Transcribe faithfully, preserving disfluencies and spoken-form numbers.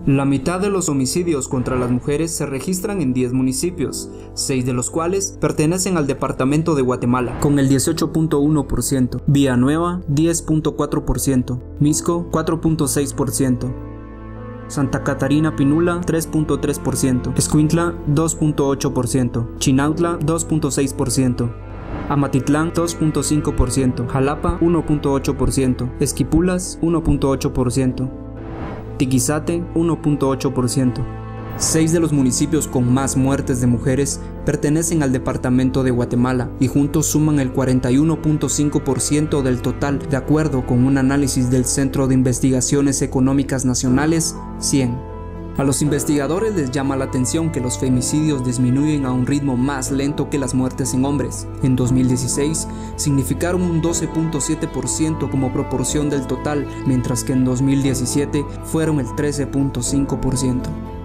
La mitad de los homicidios contra las mujeres se registran en diez municipios, seis de los cuales pertenecen al departamento de Guatemala, con el dieciocho punto uno por ciento, Villanueva diez punto cuatro por ciento, Mixco cuatro punto seis por ciento, Santa Catarina Pinula tres punto tres por ciento, Escuintla dos punto ocho por ciento, Chinautla dos punto seis por ciento, Amatitlán dos punto cinco por ciento, Jalapa uno punto ocho por ciento, Esquipulas uno punto ocho por ciento, Tiquizate uno punto ocho por ciento. Seis de los municipios con más muertes de mujeres pertenecen al departamento de Guatemala y juntos suman el cuarenta y uno punto cinco por ciento del total, de acuerdo con un análisis del Centro de Investigaciones Económicas Nacionales, CIEN. A los investigadores les llama la atención que los femicidios disminuyen a un ritmo más lento que las muertes en hombres. En dos mil dieciséis significaron un doce punto siete por ciento como proporción del total, mientras que en dos mil diecisiete fueron el trece punto cinco por ciento.